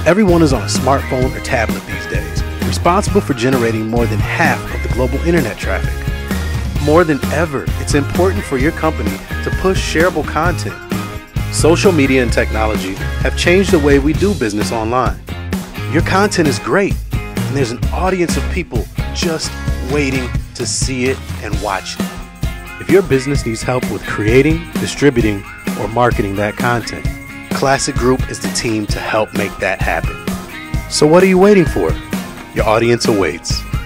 Everyone is on a smartphone or tablet these days, responsible for generating more than half of the global internet traffic. More than ever, it's important for your company to push shareable content. Social media and technology have changed the way we do business online. Your content is great, and there's an audience of people just waiting to see it and watch it. If your business needs help with creating, distributing, or marketing that content, Classic Group is the team to help make that happen. So what are you waiting for? Your audience awaits.